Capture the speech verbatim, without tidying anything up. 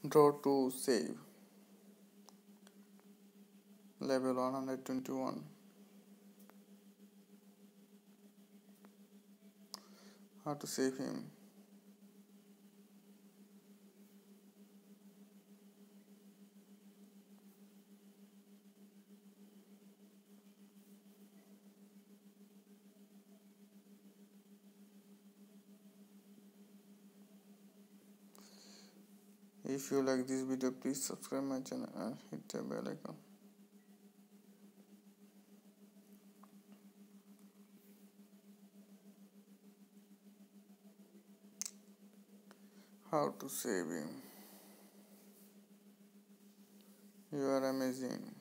Draw to save. Level one hundred twenty-one. How to save him? If you like this video, please subscribe my channel and hit the bell icon. How to save him? You are amazing.